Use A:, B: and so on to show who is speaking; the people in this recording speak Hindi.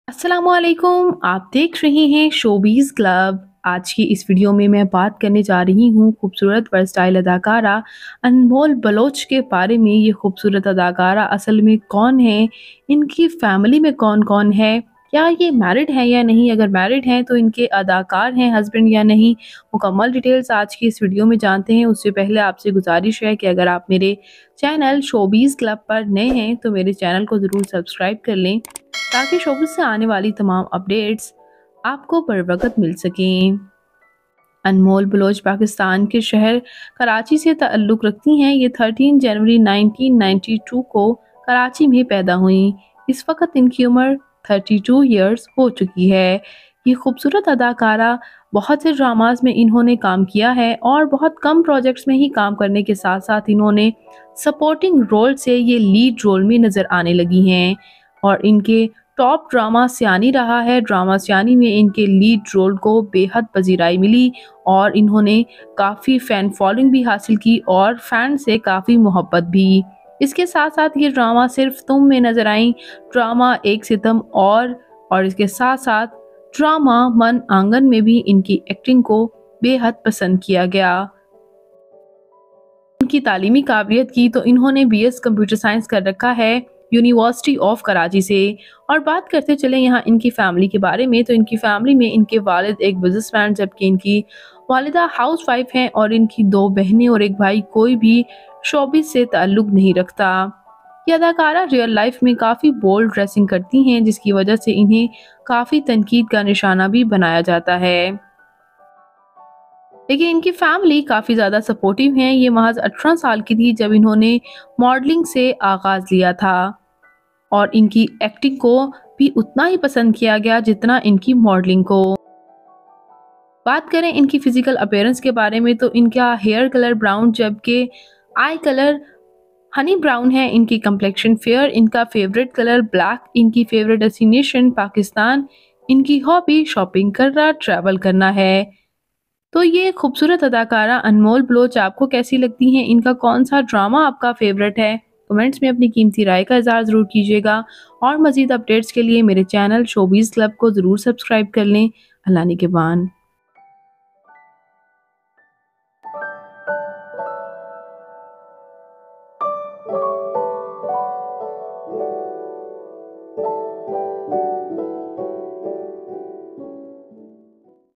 A: अस्सलामुअलैकुम, आप देख रहे हैं शोबीज़ क्लब। आज की इस वीडियो में मैं बात करने जा रही हूँ खूबसूरत वर्सटाइल अदाकारा अनमोल बलोच के बारे में। ये खूबसूरत अदाकारा असल में कौन है, इनकी फैमिली में कौन-कौन है, क्या ये मैरिड हैं या नहीं, अगर मैरिड हैं तो इनके अदाकार हैं हस्बैंड या नहीं। मुकम्मल डिटेल्स आज की इस वीडियो में जानते हैं। उससे पहले आपसे गुजारिश है कि अगर आप मेरे चैनल शोबीज़ क्लब पर नए हैं तो मेरे चैनल को ज़रूर सब्सक्राइब कर लें ताकि शोबिज़ से आने वाली तमाम अपडेट्स आपको बर वक़्त मिल सकें। अनमोल बलोच पाकिस्तान के शहर कराची से ताल्लुक़ रखती हैं। ये 13 जनवरी 1992 को कराची में पैदा हुईं। इस वक्त इनकी उम्र 32 ईयर्स हो चुकी है। ये खूबसूरत अदाकारा बहुत से ड्रामास में इन्होंने काम किया है और बहुत कम प्रोजेक्ट्स में ही काम करने के साथ साथ इन्होंने सपोर्टिंग रोल से ये लीड रोल में नज़र आने लगी हैं। और इनके टॉप ड्रामा सियानी रहा है। ड्रामा सियानी में इनके लीड रोल को बेहद पजीराई मिली और इन्होंने काफ़ी फ़ैन फॉलोइंग भी हासिल की और फैन से काफ़ी मोहब्बत भी। इसके साथ साथ ये ड्रामा सिर्फ तुम में नज़र आई, ड्रामा एक सितम और इसके साथ साथ ड्रामा मन आंगन में भी इनकी एक्टिंग को बेहद पसंद किया गया। इनकी तालीमी काबिलियत की तो इन्होंने बीएस कंप्यूटर साइंस कर रखा है यूनिवर्सिटी ऑफ कराची से। और बात करते चले यहाँ इनकी फैमिली के बारे में, तो इनकी फैमिली में इनके वालिद एक बिजनेसमैन जबकि इनकी वालिदा हाउसवाइफ हैं और इनकी 2 बहनें और एक भाई। कोई भी शोबिस से ताल्लुक़ नहीं रखता। ये अदाकारा रियल लाइफ में काफ़ी बोल्ड ड्रेसिंग करती हैं जिसकी वजह से इन्हें काफ़ी तनकीद का निशाना भी बनाया जाता है। लेकिन इनकी फैमिली काफ़ी ज़्यादा सपोर्टिव हैं। ये महज 18 साल की थी जब इन्होंने मॉडलिंग से आगाज़ लिया था और इनकी एक्टिंग को भी उतना ही पसंद किया गया जितना इनकी मॉडलिंग को। बात करें इनकी फिजिकल अपीयरेंस के बारे में तो इनका हेयर कलर ब्राउन जबकि आई कलर हनी ब्राउन है। इनकी कम्प्लेक्शन फेयर, इनका फेवरेट कलर ब्लैक, इनकी फेवरेट डेस्टिनेशन पाकिस्तान, इनकी हॉबी शॉपिंग करना, ट्रैवल करना है। तो ये खूबसूरत अदाकारा अनमोल बलोच आपको कैसी लगती हैं? इनका कौन सा ड्रामा आपका फेवरेट है? कमेंट्स में अपनी कीमती राय का इज़हार ज़रूर कीजिएगा और मज़ीद अपडेट्स के लिए मेरे चैनल शोबीज़ क्लब को ज़रूर सब्सक्राइब कर लें। अल्लाह निगहबान।